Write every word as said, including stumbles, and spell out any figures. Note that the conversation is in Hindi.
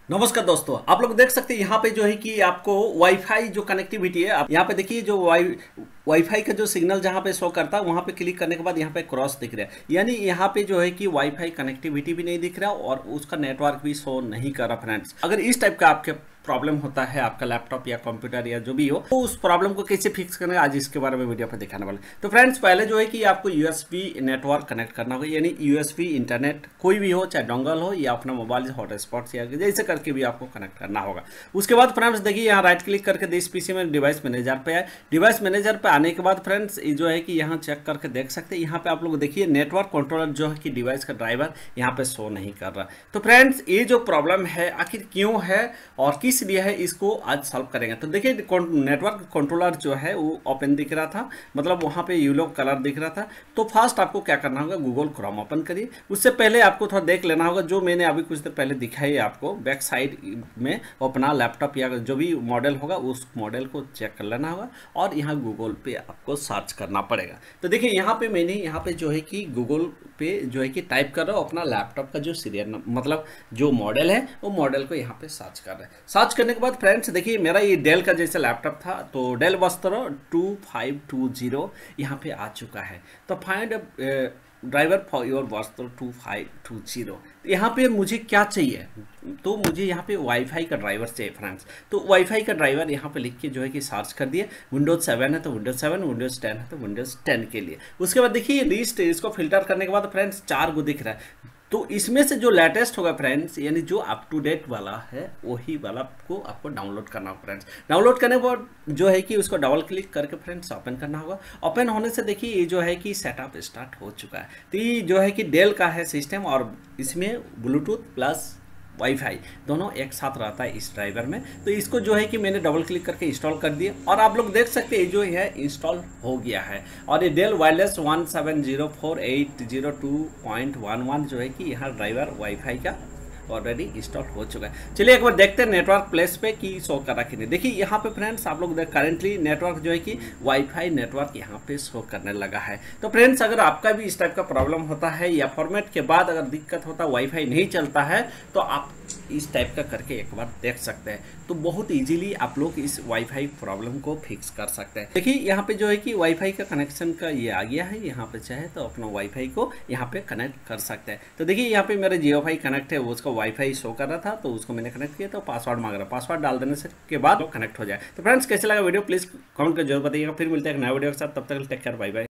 नमस्कार दोस्तों, आप लोग देख सकते हैं यहाँ पे जो है कि आपको वाईफाई जो कनेक्टिविटी है, आप यहाँ पे देखिए जो वाई वाईफाई का जो सिग्नल जहाँ पे शो करता है वहाँ पे क्लिक करने के बाद यहाँ पे क्रॉस दिख रहा है। यानी यहाँ पे जो है कि वाईफाई कनेक्टिविटी भी नहीं दिख रहा और उसका नेटवर्क भी शो नहीं कर रहा। फ्रेंड्स, अगर इस टाइप का आपके प्रॉब्लम होता है आपका लैपटॉप या कंप्यूटर या जो भी हो, तो उस प्रॉब्लम को कैसे फिक्स करना है आज इसके बारे में वीडियो पर दिखाने वाले। तो फ्रेंड्स, पहले जो है कि आपको यूएसबी नेटवर्क कनेक्ट करना होगा, यानी यूएसबी इंटरनेट कोई भी हो, चाहे डोंगल हो या अपना मोबाइल हॉटस्पॉट या जैसे करके भी आपको कनेक्ट करना होगा। उसके बाद फ्रेंड्स देखिए यहाँ राइट क्लिक करके दिस पीसी में डिवाइस मैनेजर पे आए। डिवाइस मैनेजर पे आने के बाद फ्रेंड्स जो है कि यहाँ चेक करके देख सकते हैं, यहाँ पे आप लोग देखिए नेटवर्क कंट्रोलर जो है कि डिवाइस का ड्राइवर यहाँ पे शो नहीं कर रहा। तो फ्रेंड्स, ये जो प्रॉब्लम है आखिर क्यों है और किस लिए है, इसको आज सॉल्व करेंगे। तो देखिए नेटवर्क कंट्रोलर जो है वो ओपन दिख रहा था, मतलब वहाँ पे येलो कलर दिख रहा था। तो फर्स्ट आपको क्या करना होगा, गूगल क्रोम ओपन करिए। उससे पहले आपको थोड़ा देख लेना होगा जो मैंने अभी कुछ देर पहले दिखाई है आपको, बैक साइड में अपना लैपटॉप या जो भी मॉडल होगा उस मॉडल को चेक कर लेना होगा और यहाँ गूगल पे आपको सर्च करना पड़ेगा। तो देखिए यहाँ पे मैंने यहाँ पे जो है कि गूगल पे जो है कि टाइप कर रहा हूँ अपना लैपटॉप का जो सीरियल मतलब जो मॉडल है वो मॉडल को यहाँ पे सर्च कर रहे हैं। सर्च करने के बाद फ्रेंड्स देखिए मेरा ये डेल का जैसे लैपटॉप था, तो Dell Vostro two five two zero यहाँ पे आ चुका है। तो find driver for your Vostro two five two zero, यहाँ पे मुझे क्या चाहिए, तो मुझे यहाँ पे वाईफाई का ड्राइवर चाहिए फ्रेंड्स। तो वाईफाई का ड्राइवर यहाँ पे लिख के जो है कि सर्च कर दिए। विंडोज सेवन है तो विंडोज सेवन, विंडोज टेन है तो विंडोज टेन के लिए। उसके बाद देखिए लिस्ट इसको फिल्टर करने के बाद फ्रेंड्स चार गो दिख रहा है। तो इसमें से जो लेटेस्ट होगा फ्रेंड्स, यानी जो अप टू डेट वाला है वही वाला को आपको डाउनलोड करना होगा फ्रेंड्स। डाउनलोड करने के बाद जो है कि उसको डबल क्लिक करके फ्रेंड्स ओपन करना होगा। ओपन होने से देखिए ये जो है कि सेटअप स्टार्ट हो चुका है। तो ये जो है कि डेल का है सिस्टम और इसमें ब्लूटूथ प्लस वाईफाई दोनों एक साथ रहता है इस ड्राइवर में। तो इसको जो है कि मैंने डबल क्लिक करके इंस्टॉल कर दिया और आप लोग देख सकते हैं जो है इंस्टॉल हो गया है। और ये Dell wireless one seven zero four eight zero two point one one जो है कि यहाँ ड्राइवर वाईफाई का ऑलरेडी इंस्टॉल हो चुका है। चलिए एक बार देखते हैं नेटवर्क प्लेस पे कि शो कर रखी नहीं। देखिए यहाँ पे फ्रेंड्स आप लोग देख करेंटली नेटवर्क जो है कि वाईफाई नेटवर्क यहाँ पे शो करने लगा है। तो फ्रेंड्स, अगर आपका भी इस टाइप का प्रॉब्लम होता है या फॉर्मेट के बाद अगर दिक्कत होता है, वाईफाई नहीं चलता है, तो आप इस टाइप का करके एक बार देख सकते हैं। तो बहुत इजीली आप लोग इस वाईफाई प्रॉब्लम को फिक्स कर सकते हैं। देखिए यहाँ पे जो है कि वाईफाई का कनेक्शन का ये आ गया है, यहाँ पे चाहे तो अपना वाईफाई को यहाँ पे कनेक्ट कर सकते हैं। तो देखिए यहाँ पे मेरा जियो फाई कनेक्ट है, वो उसका वाईफाई शो कर रहा था तो उसको मैंने कनेक्ट किया, तो पासवर्ड मांग रहा, पासवर्ड डाल देने से के बाद वो कनेक्ट हो जाए। तो फ्रेंड्स, कैसे लगा वीडियो प्लीज कमेंट कर जरूर बताइएगा। फिर मिलते हैं एक नया वीडियो के साथ, तब तक टेक केयर, बाय बाय।